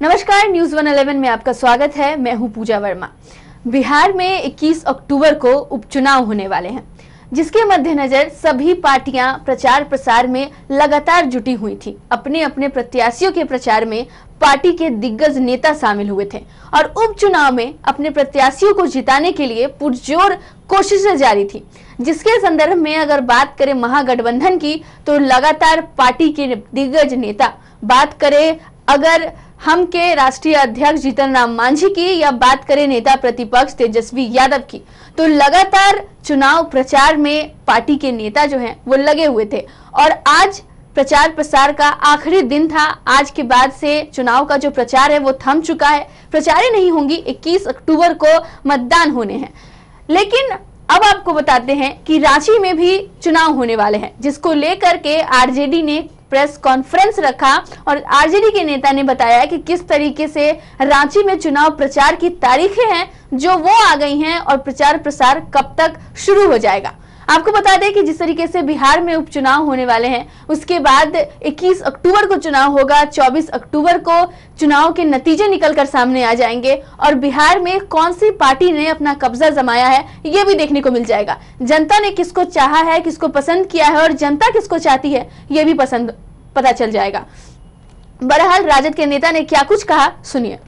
नमस्कार, न्यूज 111 में आपका स्वागत है। मैं हूं पूजा वर्मा। बिहार में 21 अक्टूबर को उपचुनाव होने वाले हैं, जिसके मद्देनजर सभी पार्टियां प्रचार प्रसार में लगातार जुटी हुई थी। अपने अपने प्रत्याशियों के प्रचार में पार्टी के दिग्गज नेता शामिल हुए थे और उपचुनाव में अपने प्रत्याशियों को जिताने के लिए पुरजोर कोशिशें जारी थी। जिसके संदर्भ में अगर बात करें महागठबंधन की, तो लगातार पार्टी के दिग्गज नेता, बात करें अगर हम के राष्ट्रीय अध्यक्ष जीतन राम मांझी की या बात करें नेता प्रतिपक्ष तेजस्वी यादव की, तो लगातार चुनाव प्रचार में पार्टी के नेता जो हैं वो लगे हुए थे। और आज प्रचार प्रसार का आखिरी दिन था। आज के बाद से चुनाव का जो प्रचार है वो थम चुका है। प्रचारें नहीं होंगी, 21 अक्टूबर को मतदान होने हैं। लेकिन अब आपको बताते हैं कि रांची में भी चुनाव होने वाले हैं, जिसको लेकर के आरजेडी ने प्रेस कॉन्फ्रेंस रखा और आरजेडी के नेता ने बताया कि किस तरीके से रांची में चुनाव प्रचार की तारीखें हैं जो वो आ गई हैं और प्रचार प्रसार कब तक शुरू हो जाएगा। आपको बता दें कि जिस तरीके से बिहार में उपचुनाव होने वाले हैं, उसके बाद 21 अक्टूबर को चुनाव होगा। 24 अक्टूबर को चुनाव के नतीजे निकलकर सामने आ जाएंगे और बिहार में कौन सी पार्टी ने अपना कब्जा जमाया है ये भी देखने को मिल जाएगा। जनता ने किसको चाहा है, किसको पसंद किया है और जनता किसको चाहती है ये भी पता चल जाएगा। बहरहाल राजद के नेता ने क्या कुछ कहा, सुनिए।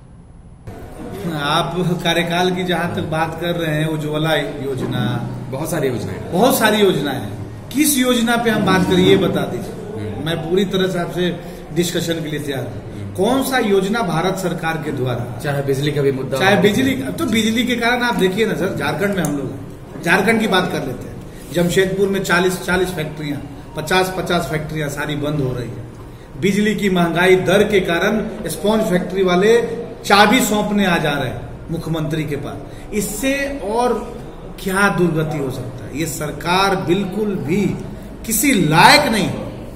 आप कार्यकाल की जहां तक बात कर रहे हैं, उज्ज्वला योजना, बहुत सारी योजनाएं हैं। किस योजना पे हम बात करें ये बता दीजिए। मैं पूरी तरह से आपसे डिस्कशन के लिए तैयार हूँ। कौन सा योजना भारत सरकार के द्वारा, चाहे बिजली का भी मुद्दा, चाहे बिजली, तो बिजली के कारण आप देखिए ना सर, झारखंड में हम लोग झारखंड की बात कर लेते हैं। जमशेदपुर में 40 फैक्ट्रियां, 50 फैक्ट्रियां सारी बंद हो रही है। बिजली की महंगाई दर के कारण स्पॉन्ज फैक्ट्री वाले चाबी सौंपने आ जा रहे हैं मुख्यमंत्री के पास। इससे और क्या दुर्गति हो सकता है? ये सरकार बिल्कुल भी किसी लायक नहीं।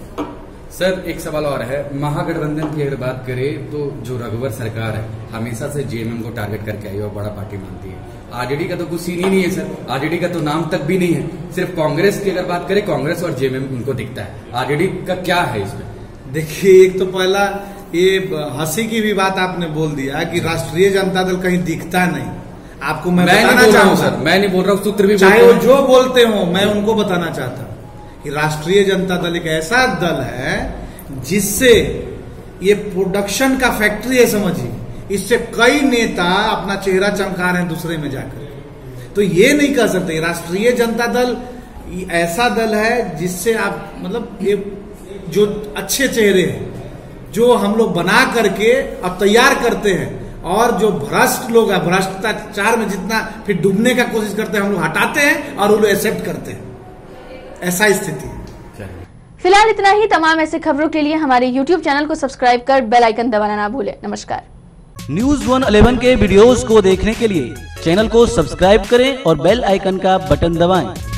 सर एक सवाल और है, महागठबंधन की अगर बात करें तो जो रघुवर सरकार है हमेशा से जेएमएम को टारगेट करके आई और बड़ा पार्टी मानती है। आरजेडी का तो कुछ सीन ही नहीं है सर, आरजेडी का तो नाम तक भी नहीं है। सिर्फ कांग्रेस की अगर बात करें, कांग्रेस और जेएमएम उनको दिखता है। आरजेडी का क्या है इसमें? देखिए, एक तो पहला ये हंसी की भी बात आपने बोल दिया कि राष्ट्रीय जनता दल कहीं दिखता नहीं। आपको मैं बताना चाहूँ सर, मैं नहीं बोल रहा हूँ, सूत्र भी चाहे वो जो बोलते हो, मैं उनको बताना चाहता हूँ कि राष्ट्रीय जनता दल एक ऐसा दल है जिससे ये प्रोडक्शन का फैक्ट्री है, समझिए। इससे कई नेता अपना चेहरा चमका रहे हैं दूसरे में जाकर। तो ये नहीं कह सकते। राष्ट्रीय जनता दल ऐसा दल है जिससे आप मतलब ये जो अच्छे चेहरे हैं जो हम लोग बना करके अब तैयार करते हैं, और जो भ्रष्ट लोग हैं, भ्रष्टाचार में जितना फिर डूबने का कोशिश करते हैं, हम लोग हटाते हैं और वो लोग एक्सेप्ट करते हैं। ऐसा स्थिति है। फिलहाल इतना ही। तमाम ऐसे खबरों के लिए हमारे YouTube चैनल को सब्सक्राइब कर बेल आइकन दबाना ना भूलें। नमस्कार। न्यूज 111 के वीडियोस को देखने के लिए चैनल को सब्सक्राइब करें और बेल आइकन का बटन दबाएं।